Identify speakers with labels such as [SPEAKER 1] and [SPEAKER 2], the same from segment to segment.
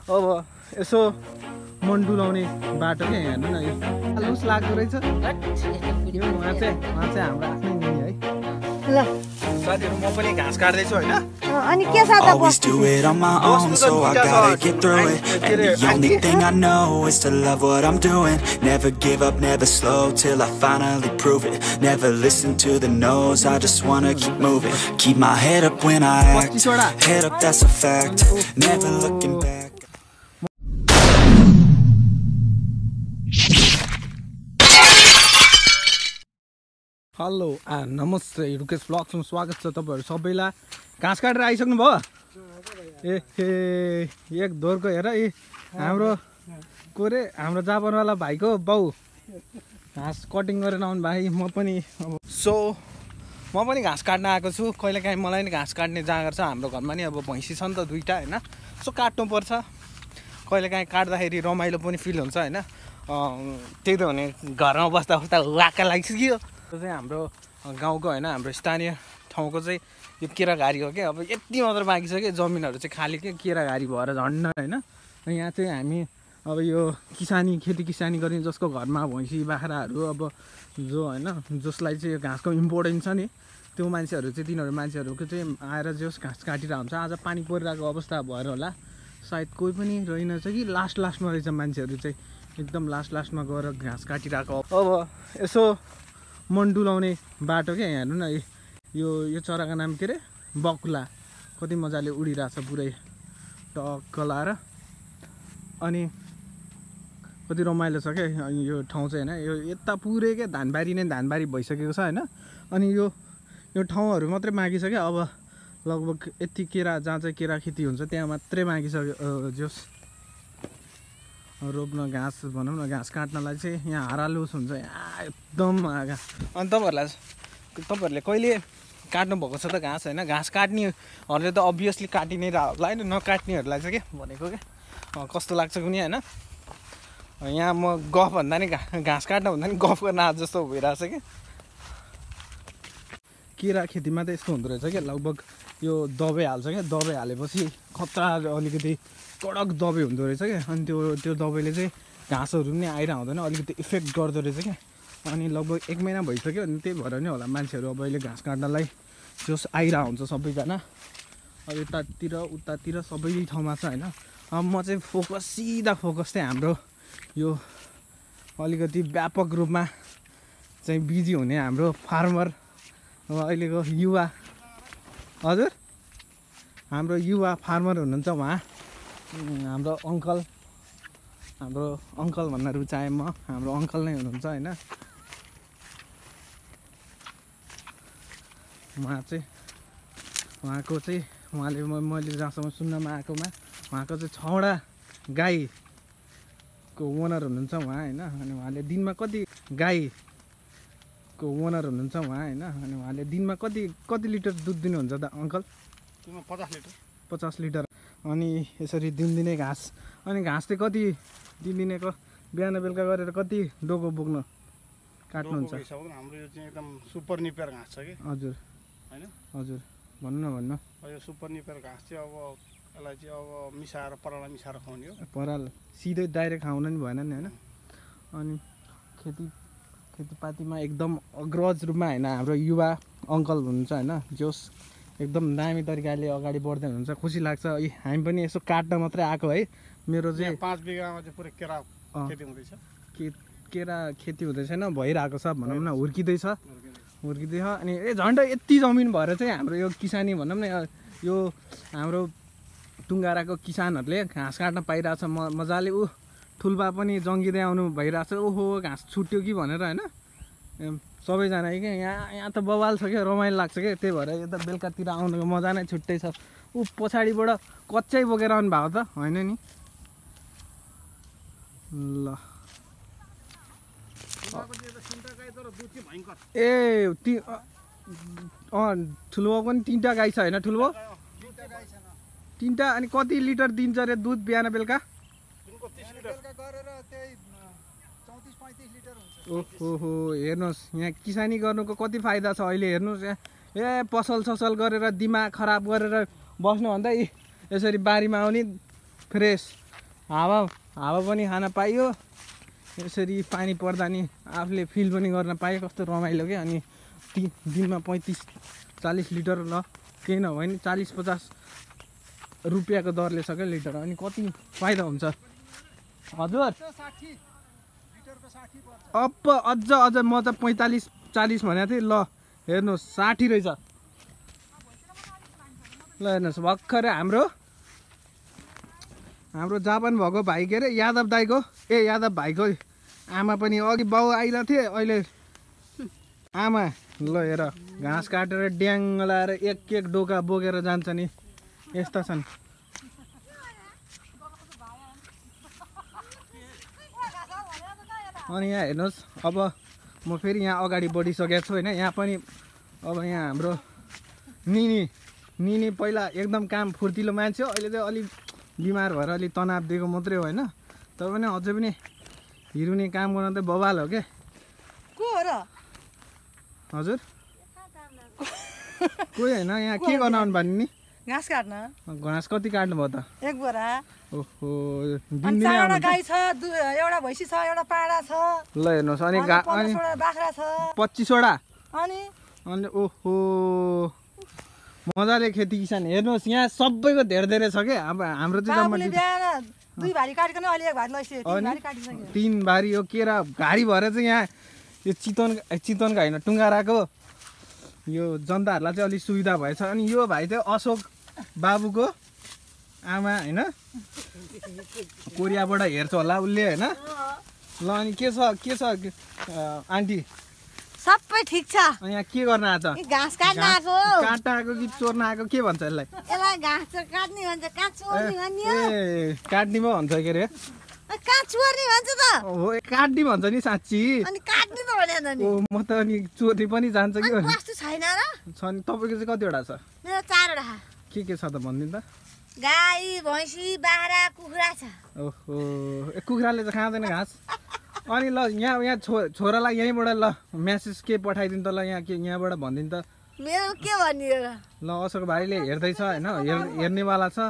[SPEAKER 1] अब यसो मन डुलाउने बाटो क्या हेर्नु न, यो लुस लाग्दो रहेछ। उहाँ चाहिँ हाम्रो आफ्नै निनी है। ल साथीहरू, म पनि घाँस काट्दैछु होइन।
[SPEAKER 2] अनि के छ त
[SPEAKER 3] Always do it on my own, so I gotta get through it. And the only thing I know is to love what I'm doing. Never give up, never slow, till I finally prove it. Never listen to the no's, I just wanna keep moving. Keep my head up when I act, head up, that's a fact. Never looking back.
[SPEAKER 1] Hello नमस्ते, रुकेश ब्लग्समा स्वागत छ तपाईँहरू सबैलाई। घाँस काटेर आइसक्नु भयो? एक दोहोरको हेर, हाम्रो कोरे हाम्रो जापानवाला भाइको बाउ घाँस कटिङ गरेर आउनु भाइ। म पनि घाँस काट्न आएको छु। कहिलेकाहीँ मलाई नि घाँस काट्ने जाँगर छ। हाम्रो घरमा नि अब भैँसी छ नि त दुईवटा होइन, सो काट्नुपर्छ। कहिलेकाहीँ काट्दाखेरि रमाइलो पनि फिल हुन्छ होइन। त्यही त भने घरमा बस्दा बस्दा वाक्क लागिसक्यो। त्यो चाहिँ हाम्रो गाउँको होइन, हाम्रो स्थानीय ठाउँको चाहिँ यो केराघारी हो क्या। अब यति मात्र बाँकी छ कि जमिनहरू चाहिँ खाली के केराघारी भएर झन्ड होइन। यहाँ चाहिँ हामी अब यो खेती किसानी गर्ने जसको घरमा भैँसी बाख्राहरू अब जो होइन, जसलाई चाहिँ यो घाँसको इम्पोर्टेन्स छ नि, त्यो मान्छेहरू चाहिँ तिनीहरू मान्छेहरूको चाहिँ आएर जस घाँस काटिरहेको हुन्छ। आज पानी परिरहेको अवस्था भएर होला सायद कोही पनि रहेनछ कि लास्टमा रहेछ मान्छेहरू चाहिँ एकदम लास्टमा गएर घाँस काटिरहेको। अब यसो मन डुलाउने बाटो क्या हेर्नु न, यो चराको नाम के अरे बकुला। कति मजाले उडिरहेछ पुरै टक्क लाएर। अनि कति रमाइलो छ क्या यो ठाउँ चाहिँ होइन। यो यता पुरै क्या धानबारी नै धानबारी भइसकेको छ होइन। अनि यो ठाउँहरू मात्रै बाँकी छ क्या। अब लगभग यति केरा जहाँ चाहिँ केरा खेती हुन्छ त्यहाँ मात्रै बाँकी छ। जोस् रोप्न घाँस भनौँ न, घाँस काट्नलाई चाहिँ यहाँ हारालुस हुन्छ यहाँ एकदम आगा। अनि तपाईँहरूले कहिले काट्नुभएको छ त घाँस होइन? घाँस काट्नेहरूले त अभियसली काटि नै रह होला होइन, नकाट्नेहरूलाई चाहिँ के भनेको क्या कस्तो लाग्छ कुनै होइन। यहाँ म गफ भन्दा नि घाँस काट्न भन्दा नि गफ गर्न आज जस्तो भइरहेछ क्या। केरा खेतीमा त यस्तो हुँदो रहेछ क्या, लगभग यो दबाई हाल्छ क्या। दबाई हालेपछि खतरा अलिकति कडक दबाई हुँदो रहेछ क्या। अनि त्यो दबाईले चाहिँ घाँसहरू पनि आइरह हुँदैन, अलिकति इफेक्ट गर्दो रहेछ क्या। अनि लगभग 1 महिना भइसक्यो। अनि त्यही भएर नै होला मान्छेहरू अब अहिले घाँस काट्नलाई जोस आइरह हुन्छ सबैजना। अब उतातिर सबै ठाउँमा छ होइन। अब म चाहिँ सिधा फोकस चाहिँ हाम्रो यो अलिकति व्यापक रूपमा चाहिँ बिजी हुने हाम्रो फार्मर अब अहिलेको युवा, हजुर हाम्रो युवा फार्मर हुनुहुन्छ उहाँ हाम्रो अङ्कल भन्न रुचाएँ म। हाम्रो अङ्कल नै हुनुहुन्छ होइन। उहाँले मैले जहाँसम्म सुन्नमा आएकोमा उहाँको चाहिँ 6वटा गाईको ओनर हुनुहुन्छ उहाँ होइन। अनि उहाँले दिनमा कति लिटर दुध दिनुहुन्छ त अङ्कल? 50 लिटर। अनि यसरी दिनदिनै घाँस, अनि घाँस चाहिँ कति दिनदिनैको बिहान बेलुका गरेर कति डोको बोक्नु काट्नुहुन्छ?
[SPEAKER 4] हाम्रो यो चाहिँ एकदम सुपर निपेर घाँस छ कि।
[SPEAKER 1] हजुर
[SPEAKER 4] होइन
[SPEAKER 1] हजुर भन्नु
[SPEAKER 4] यो सुपर निपेर घाँस चाहिँ अब यसलाई चाहिँ अब मिसाएर परालमा मिसाएर खुवाउने हो।
[SPEAKER 1] पराल सिधै डाइरेक्ट खाउन नि भएन नि होइन। अनि खेतीपातीमा एकदम अग्रज रूपमा होइन हाम्रो युवा अङ्कल हुनुहुन्छ होइन, जोस एकदम दामी तरिकाले अगाडि बढ्दै हुनुहुन्छ। खुसी लाग्छ। हामी पनि यसो काट्न मात्रै आएको है। मेरो चाहिँ
[SPEAKER 4] 5 बिघामा चाहिँ पुरै केरा खेती हुँदैछ।
[SPEAKER 1] केरा खेती हुँदैछ होइन, भइरहेको छ भनौँ न, हुर्किँदैछ। अनि झन्डै यति जमिन भएर चाहिँ हाम्रो यो किसानी भनौँ न, यो हाम्रो टुङ्गाराको किसानहरूले घाँस काट्न पाइरहेछ मजाले। ठुल्बा पनि जङ्गिँदै आउनु भइरहेछ। ओहो घाँस छुट्यो कि भनेर होइन। सबैजना क्या यहाँ त बवाल छ क्या, रमाइलो लाग्छ क्या। त्यही भएर यता बेलुकातिर आउनुको मजा नै छुट्टै छ। पछाडिबाट कच्चै बोकेर आउनु भएको त होइन नि। ल ए ठुलो पनि 3टा गाई छ होइन? ठुलो 3टा। अनि कति लिटर दिन्छ अरे दुध बिहान बेलुका? ओहो हेर्नुहोस् यहाँ किसानी गर्नुको कति फाइदा छ अहिले हेर्नुहोस्। पसल गरेर दिमाग खराब गरेर बस्नुभन्दा यसरी बारीमा आउने फ्रेस हावा पनि खान पाइयो यसरी पानी पर्दा नि आफूले फिल पनि गर्न पायो कस्तो रमाइलो के अनि दिनमा 35-40 लिटर ल केही नभए नि 40-50 रुपियाँको दरले छ क्या लिटर अनि कति फाइदा हुन्छ हजुर अब अझ म त 45-40 भनेको थिएँ ल हेर्नुहोस् 60 रहेछ ल हेर्नुहोस् भर्खरै हाम्रो जापान भएको भाइ के अरे यादव भाइको आमा पनि अघि बाउ आइरहेको थिए अहिले आमा ल हेर घाँस काटेर ड्याङ लाएर एक डोका बोकेर जान्छ नि यस्ता छन् अनि यहाँ हेर्नुहोस् अब म फेरि यहाँ अगाडि बढिसकेको छु होइन यहाँ पनि अब यहाँ हाम्रो निनी पहिला एकदम काम फुर्तिलो मान्छे हो अहिले चाहिँ अलिक बिमार भएर अलिक तनाव दिएको मात्रै हो होइन तर पनि अझै पनि हिरुने काम गर्न त बवाल हो के
[SPEAKER 2] को हो र
[SPEAKER 1] हजुर कोही होइन यहाँ के गर्न आउनु भने नि
[SPEAKER 2] घाँस काट्न
[SPEAKER 1] घाँस कति काट्नु भयो त
[SPEAKER 2] एक बोरा
[SPEAKER 1] ओहो
[SPEAKER 2] अनि चारवटा गाई छ एउटा भैँसी छ एउटा पाडा छ
[SPEAKER 1] ल हेर्नुहोस् अनि
[SPEAKER 2] बाख्रा छ
[SPEAKER 1] 25 वटा
[SPEAKER 2] अनि
[SPEAKER 1] ओहो मजाले खेती किसान हेर्नुहोस् यहाँ सबैको धेरै छ के अब हाम्रो चाहिँ
[SPEAKER 2] बिहान 2 भारी काटिकन अहिले 1 भारी लैसे 3 भारी काटिसक्यो
[SPEAKER 1] 3 भारी हो केरा घारी भएर चाहिँ यहाँ यो चितवनका होइन टुङ्गाराको यो जनताहरूलाई चाहिँ अलिक सुविधा भएछ अनि यो भाइ चाहिँ अशोक बाबुको आमा होइन कोरियाबाट हेर्छ होला उसले होइन ल अनि के छ आन्टी
[SPEAKER 2] सबै ठीक छ
[SPEAKER 1] अनि यहाँ के गर्न आएको छ
[SPEAKER 2] घाँस काट्न आएको
[SPEAKER 1] काट्न आएको कि चोर्न आएको के भन्छ यसलाई
[SPEAKER 2] घाँस काट्ने भन्छ कहाँ चोर्ने भन्ने
[SPEAKER 1] ए काट्ने पो भन्छ के अरे
[SPEAKER 2] कहाँ चोर्ने भन्छ त
[SPEAKER 1] हो काट्ने भन्छ नि साँच्ची
[SPEAKER 2] अनि काट्ने त भनेन नि
[SPEAKER 1] ओ म त अनि चोर्ने पनि जान्छ कि
[SPEAKER 2] वस्तु छैन र
[SPEAKER 1] छ नि तपाईको चाहिँ कतिवटा छ
[SPEAKER 2] मेरो 4 वटा
[SPEAKER 1] के छ त भनिदिनु त
[SPEAKER 2] गाई भैँसी बाख्रा कुखुरा छ
[SPEAKER 1] ओहो कुखुराले त खाँदैन घाँस अनि ल यहाँ छोरालाई यहीँबाट ल मेसेज के पठाइदिनु त ल यहाँबाट भनिदिनु त
[SPEAKER 2] मेरो के भन्ने
[SPEAKER 1] ल अशोक भाइले हेर्दैछ होइन हेर्नेवाला छ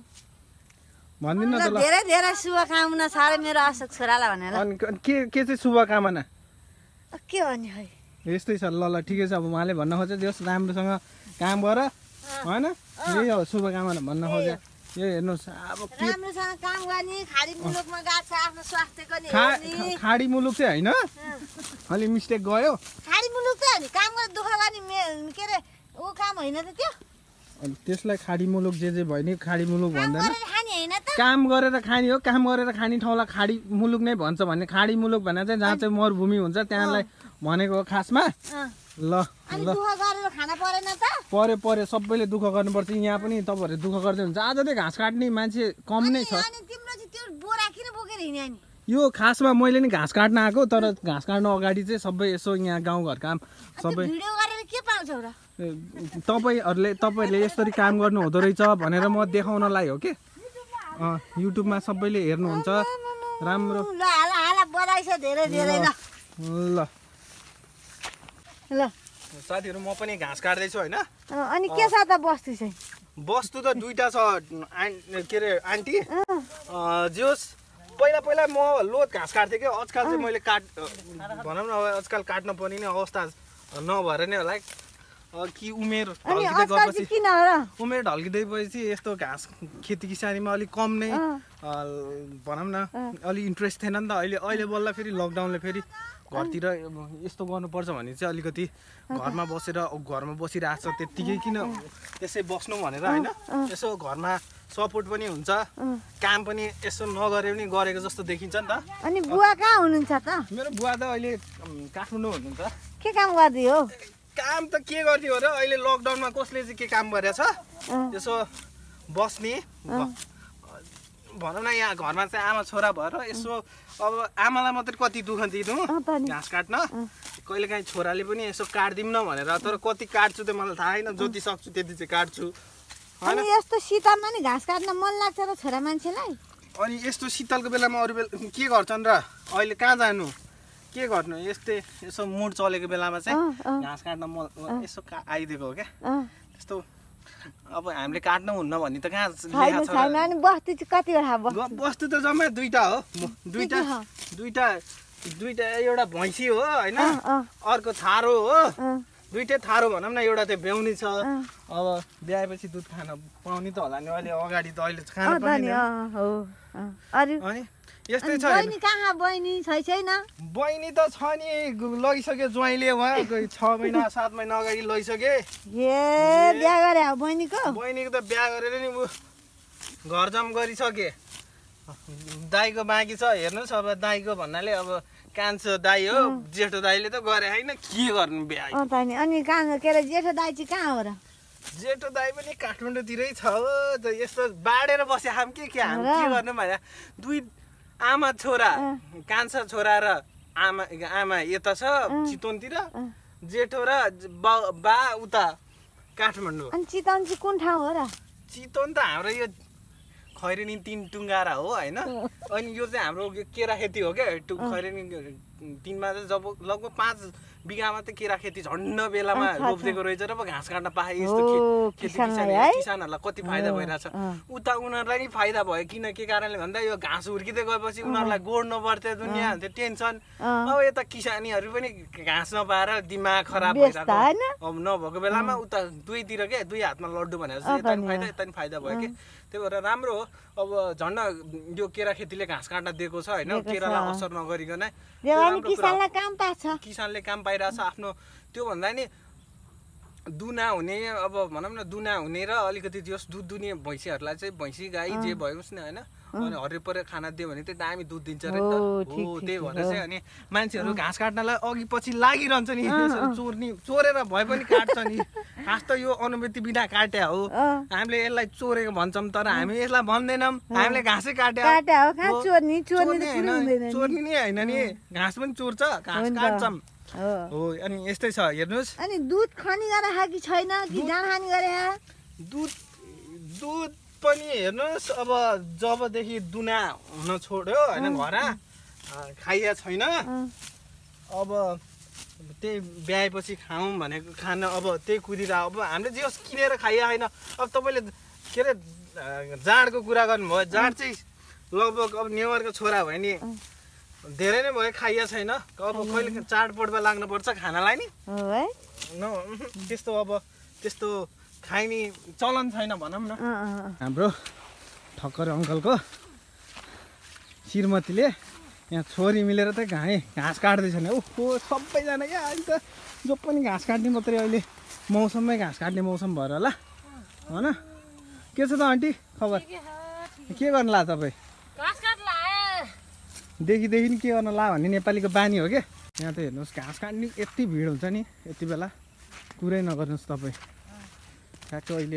[SPEAKER 1] भनिदिनु त ल
[SPEAKER 2] धेरै शुभकामना छ रे मेरो अशोक छोरालाई भनेर
[SPEAKER 1] अनि के चाहिँ शुभकामना
[SPEAKER 2] के भन्ने है
[SPEAKER 1] यस्तै छ ल ठिकै छ अब उहाँले भन्न खोजे जस राम्रोसँग काम गर होइन यही हो शुभकामना भन्न खोजे यो हेर्नुहोस् अब
[SPEAKER 2] राम्रोसँग काम गर्ने खाडी मुलुकमा गएको छ आफ्नो स्वास्थ्यको नि हेर्ने
[SPEAKER 1] खाडी मुलुक चाहिँ होइन अलि मिस्टेक गयो
[SPEAKER 2] खाडी मुलुक चाहिँ नि काम गरेर दुःख गर्ने के अरे ऊ काम होइन त त्यो
[SPEAKER 1] अनि त्यसलाई खाडी मुलुक जे भयो नि खाडी मुलुक भन्दैन
[SPEAKER 2] खाने हैन त
[SPEAKER 1] काम गरेर खाने हो काम गरेर खाने ठाउँलाई खाडी मुलुक नै भन्छ भन्ने खाडी मुलुक भने चाहिँ जहाँ चाहिँ मरुभूमि हुन्छ त्यहाँलाई भनेको खासमा ल
[SPEAKER 2] अनि दुःख गरेर खाना परेन त
[SPEAKER 1] पर्यो सबैले दुःख गर्नुपर्छ यहाँ पनि तपाईहरुले दुःख गर्दै हुन्छ आज चाहिँ घाँस काट्ने मान्छे कम नै छ
[SPEAKER 2] अनि तिम्रो चाहिँ त्यो बोरा किन बोकेर हिँड्या नि
[SPEAKER 1] यो खासमा मैले नि घाँस काट्न आएको तर घाँस काट्न अगाडि चाहिँ सबै यसो यहाँ गाउँघर काम सबै
[SPEAKER 2] भिडियो गरेर के पाउँछौ र
[SPEAKER 1] तपाईहरुले यसरी काम गर्नु हुँदो रहेछ भनेर म देखाउनलाई हो के युट्युबमा सबैले हेर्नुहुन्छ राम्रो
[SPEAKER 2] ल हाला बधाई छ धेरै ल
[SPEAKER 1] ल साथीहरु म पनि घाँस काट्दै छु हैन
[SPEAKER 2] अनि के छ त वस्तु चाहिँ
[SPEAKER 1] वस्तु त दुईटा छ के रे आन्टी जोस पहिला म लोत घाँस काट्थे के आजकल चाहिँ मैले भनौँ न आजकल काट्न पर्ने नै अवस्था नभएर नै होला कि उमेर ढल्किँदैपछि यस्तो घाँस खेती किसानीमा अलिक कम नै भनौँ न अलिक इन्ट्रेस्ट थिएन नि त अहिले बल्ल फेरि लकडाउनले फेरि घरतिर यस्तो गर्नुपर्छ भने चाहिँ अलिकति घरमा बसिरहेको छ त्यत्तिकै किन त्यसै बस्नु भनेर होइन यसो घरमा सपोर्ट पनि हुन्छ काम पनि यसो नगरे पनि गरेको जस्तो देखिन्छ नि त
[SPEAKER 2] अनि बुवा कहाँ हुनुहुन्छ त
[SPEAKER 1] मेरो बुवा त अहिले काठमाडौँ हुनुहुन्छ
[SPEAKER 2] के काम गर्दै हो
[SPEAKER 1] काम त के गर्ने हो र अहिले लकडाउनमा कसले चाहिँ के काम गरेछ यसो बस्ने भनौँ न यहाँ घरमा चाहिँ आमा छोरा भएर यसो अब आमालाई मात्रै कति दुःख दिनु घाँस काट्न कहिलेकाहीँ छोराले पनि यसो काट्दिउँ न भनेर तर कति काट्छु त मलाई थाहा छैन जति सक्छु त्यति चाहिँ काट्छु
[SPEAKER 2] अनि यस्तो शीतलमा नि घाँस काट्न मन लाग्छ र छोरा मान्छेलाई
[SPEAKER 1] अनि यस्तो शीतलको बेलामा अरू बेला के गर्छन् र अहिले कहाँ जानु के गर्नु यस्तै यसो मुड चलेको बेलामा चाहिँ घाँस काट्न यसो आइदिएको हो क्या त्यस्तो अब हामीले काट्नु हुन्न भन्ने त कहाँ
[SPEAKER 2] छैन
[SPEAKER 1] लेखा छ
[SPEAKER 2] छैन अनि बस्ती चाहिँ कतिवटा
[SPEAKER 1] वस्तु त जम्मै दुईटा हो दुईटा दुईटा दुईटा एउटा भैँसी हो होइन अर्को थारो हो दुईटै थारो भनौँ न एउटा चाहिँ ब्याउनी छ अब ब्याएपछि दुध खान पाउने त होला नि अहिले अगाडि त अहिले खान पाउने अनि यस्तै छ
[SPEAKER 2] बहिनी कहाँ बहिनी छैन
[SPEAKER 1] बहिनी त छ नि लगिसक्यो ज्वाइँले उहाँ 6 महिना 7 महिना अगाडि लगिसके
[SPEAKER 2] बिहा गरे बहिनीको
[SPEAKER 1] त बिहा गरेर नि घर जम गरिसके दाइको बाँकी छ हेर्नुहोस् अब दाइको भन्नाले अब कान्छो दाइ हो जेठो दाइले त गरे होइन के गर्नु बिहा
[SPEAKER 2] अनि कहाँ के अरे जेठो दाइ चाहिँ कहाँ हो र
[SPEAKER 1] जेठो दाइ पनि काठमाडौँतिरै छ हो त यस्तो बाडेर बसे हाम के हामी के गर्नु भने दुई आमा छोरा कान्छा छोरा र आमा यता छ चितवनतिर जेठो र बा उता काठमाडौँ
[SPEAKER 2] अनि चितवन चाहिँ कुन ठाउँ हो र
[SPEAKER 1] चितवन त हाम्रो यो खैरेनी 3 टुङ्गारा हो होइन अनि यो चाहिँ हाम्रो केरा खेती हो क्या खैरेनी 3मा चाहिँ जब लगभग 5 बिघामा त केरा खेती झन्ड बेलामा रोपिदिएको रहेछ र घाँस काट्न पाए यस्तो किसानहरूलाई कति फाइदा भइरहेछ उता उनीहरूलाई नि फाइदा भयो किन के कारणले भन्दा यो घाँस हुर्किँदै गएपछि उनीहरूलाई गोड्नु पर्थ्यो दुनियाँ त्यो टेन्सन अब यता किसानीहरू पनि घाँस नपाएर दिमाग खराब भइरहेको अब नभएको बेलामा उता दुईतिर के दुई हातमा लड्डु भनेर यता नि फाइदा भयो कि त्यही भएर राम्रो हो अब झन्ड यो केरा खेतीले घाँस काट्न दिएको छ होइन केरालाई असर नगरिकन किसानले काम पाइरहेछ आफ्नो त्यो भन्दा नि दुना हुने अब भनौँ न दुना हुने र अलिकति जस दुध दुने भैँसीहरूलाई चाहिँ भैँसी गाई जे भयोस् न होइन अनि हरियो परे खाना दियो भने चाहिँ दामी दुध दिन्छ अरे त हो त्यही भएर चाहिँ अनि मान्छेहरू घाँस काट्नलाई अघि पछि लागिरहन्छ नि चोरेर भए पनि काट्छ नि घाँस त यो अनुमति बिना काट्या हो हामीले यसलाई चोरेको भन्छौँ तर हामी यसलाई भन्दैनौँ हामीले घाँसै चोर्ने नि होइन नि घाँस पनि चोर्छ घाँस काट्छौँ हो अनि यस्तै छ हेर्नुहोस्
[SPEAKER 2] अनि दुध खनी गरे कि छैन कि जान खानी गरे
[SPEAKER 1] दुध पनि हेर्नुहोस् अब जबदेखि दुना हुन छोड्यो होइन घर खाइया छैन अब त्यही ब्याएपछि खाऊँ भनेको खाना अब त्यही कुदिरहेको अब हामीले जे होस् किनेर खाइया होइन अब तपाईँले के अरे जाँडको कुरा गर्नुभयो जाँड चाहिँ लगभग अब नेवारको छोरा भयो नि धेरै नै भयो खाइया छैन अब कहिले चाडपर्व लाग्नुपर्छ खानालाई नि त्यस्तो अब त्यस्तो खाइने चलन छैन भनौँ न हाम्रो ठक्कर अङ्कलको श्रीमतीले यहाँ छोरी मिलेर त घाँस काट्दैछ नि ओहो सबैजना क्या अहिले त जो पनि घाँस काट्ने मात्रै अहिले मौसममै घाँस काट्ने मौसम भएर होला होइन के छ त आन्टी खबर के गर्नु ला तपाईँ देखि नि के गर्न ला भन्ने नेपालीको बानी हो क्या यहाँ त हेर्नुहोस् घाँस काट्ने यति भिड हुन्छ नि यति बेला कुरै नगर्नुहोस् तपाईँ ठ्याक्क अहिले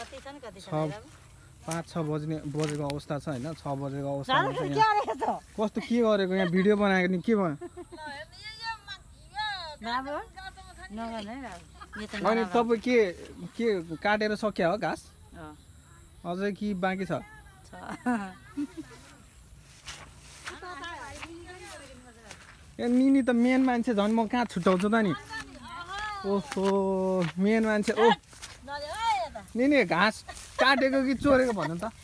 [SPEAKER 1] 5-6 बजेको अवस्था छ होइन 6 बजेको अवस्था कस्तो के गरेको यहाँ भिडियो बनाएको नि के भयो अनि तपाईँ के काटेर सक्या हो घाँस अझै कि बाँकी छ ए निनी त मेन मान्छे झन् म कहाँ छुट्याउँछु त नि ओहो मेन मान्छे ओ निनी घाँस काटेको कि चोरेको भन्नु त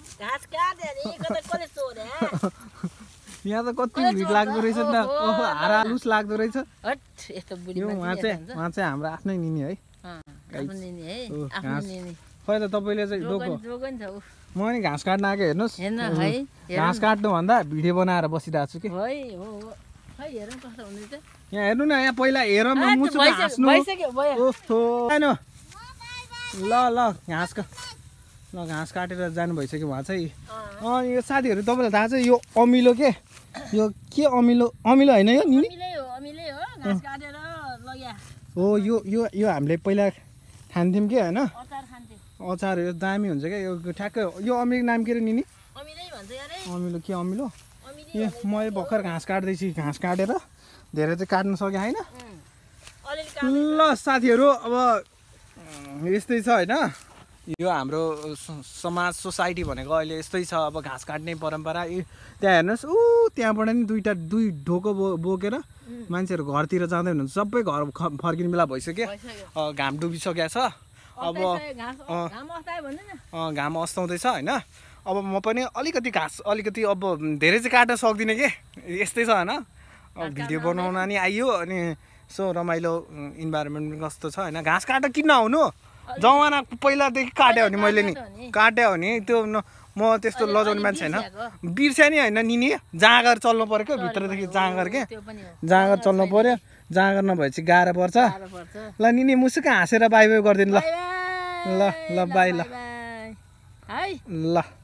[SPEAKER 1] यहाँ त कति भिड लाग्दो रहेछ नि त ओहो हारालुस लाग्दो रहेछ उहाँ चाहिँ हाम्रो आफ्नै निनी है खै त तपाईँले चाहिँ म नि घाँस काट्न आएको हेर्नुहोस् घाँस काट्नुभन्दा भिडियो बनाएर बसिरहेको छु कि यहाँ हेर्नु न यहाँ पहिला हेर ल घाँस काटेर जानु भइसक्यो उहाँ चाहिँ अनि यो साथीहरू तपाईँलाई थाहा छ यो अमिलो के अमिलो होइन यो नि हो यो हामीले पहिला खान्थ्यौँ कि होइन अचारहरू दामी हुन्छ क्या यो ठ्याक्क यो अमिलो नाम के अरे निनी अमिलो ए मैले भर्खर घाँस काट्दैछु घाँस काटेर धेरै चाहिँ काट्न सकेँ होइन ल साथीहरू अब यस्तै छ होइन यो हाम्रो समाज सोसाइटी भनेको अहिले यस्तै छ अब घाँस काट्ने परम्परा त्यहाँ हेर्नुहोस् त्यहाँबाट नि दुई ढोको बोकेर मान्छेहरू घरतिर जाँदै हुनुहुन्छ सबै घर फर्किने बेला भइसक्यो घाम डुबिसकेको छ अब घाम अस्ताउँदैछ होइन अब म पनि अलिकति घाँस अलिकति अब धेरै चाहिँ काट्न सक्दिनँ कि यस्तै छ होइन भिडियो बनाउन नि आइयो अनि यसो रमाइलो इन्भाइरोमेन्ट कस्तो छ होइन घाँस काट्न किन आउनु जमाना पहिलादेखि काट्यो भने मैले नि काट्यो भने त्यो म त्यस्तो लजाउने मान्छे होइन बिर्स्या नि होइन निनी जाँगर चल्नु पऱ्यो क्या भित्रदेखि जाँगर के जाँगर चल्नु पऱ्यो जाँगर नभएपछि गाह्रो पर्छ ल निनी मुसुक हाँसेर बाई बाई गरिदिनु ल ल ल बाई ल ल